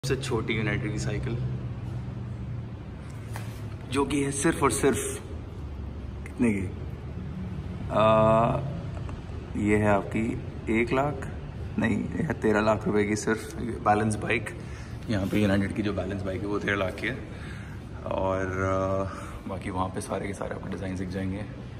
सबसे छोटी यूनाइटेड की साइकिल जो कि है सिर्फ और सिर्फ कितने की ये है आपकी 1 लाख नहीं, 13 लाख रुपए की सिर्फ बैलेंस बाइक। यहाँ पे यूनाइटेड की जो बैलेंस बाइक है वो 13 लाख की है और बाकी वहाँ पे सारे के सारे आपको डिज़ाइन दिख जाएंगे।